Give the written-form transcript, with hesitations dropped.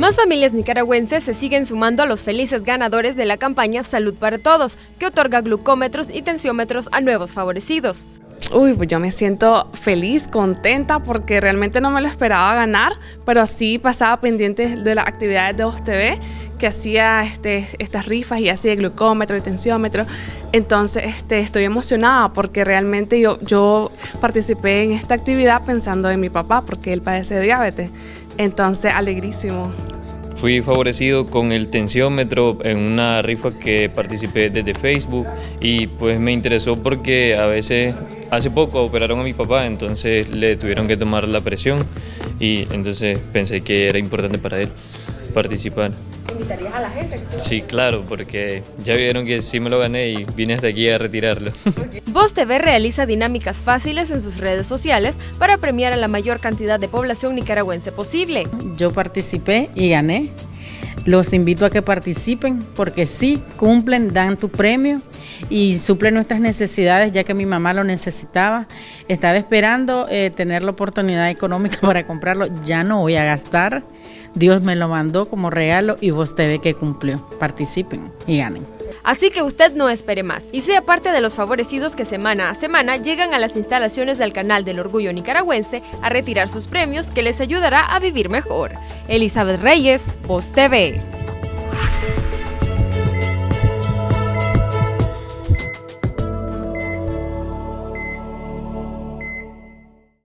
Más familias nicaragüenses se siguen sumando a los felices ganadores de la campaña Salud para Todos, que otorga glucómetros y tensiómetros a nuevos favorecidos. Pues yo me siento feliz, contenta, porque realmente no me lo esperaba ganar, pero sí pasaba pendiente de las actividades de Voz TV, que hacía estas rifas y hacía glucómetro y tensiómetro. Entonces estoy emocionada porque realmente yo participé en esta actividad pensando en mi papá, porque él padece de diabetes. Entonces, alegrísimo. Fui favorecido con el tensiómetro en una rifa que participé desde Facebook y pues me interesó porque hace poco operaron a mi papá, entonces le tuvieron que tomar la presión y entonces pensé que era importante para él participar. ¿Invitarías a la gente? Sí, claro, porque ya vieron que sí me lo gané y vine hasta aquí a retirarlo. Voz TV realiza dinámicas fáciles en sus redes sociales para premiar a la mayor cantidad de población nicaragüense posible. Yo participé y gané. Los invito a que participen porque sí, cumplen, dan tu premio y suplen nuestras necesidades, ya que mi mamá lo necesitaba. Estaba esperando tener la oportunidad económica para comprarlo. Ya no voy a gastar. Dios me lo mandó como regalo y Voz TV que cumplió. Participen y ganen. Así que usted no espere más y sea parte de los favorecidos que semana a semana llegan a las instalaciones del Canal del Orgullo Nicaragüense a retirar sus premios que les ayudará a vivir mejor. Elizabeth Reyes, Voz TV.